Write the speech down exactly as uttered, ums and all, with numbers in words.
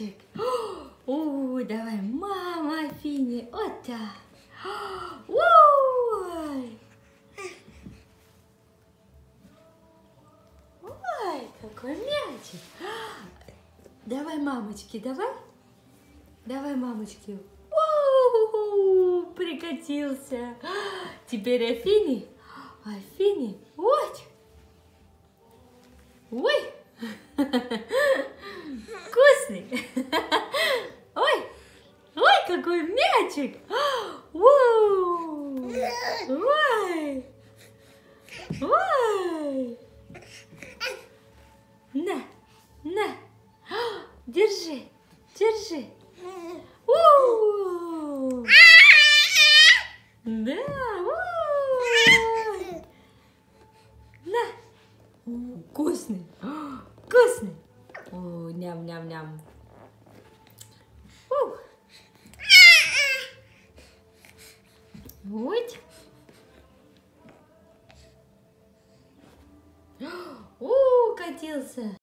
мячик. О, давай, мама Афине. Вот так. Ой. Ой, какой мячик. Давай, мамочки, давай. Давай, мамочки. У-у-у, прикатился. Теперь Афине. Афине. Вот. Ой. Вкусный. Ой. Ой, какой мячик. Ой. Ой. На. На. Держи. Держи. У-у-у. Да. У-у-у. На. Вкусный. Вкусный. О, ням-ням-ням. Вот. О, катился.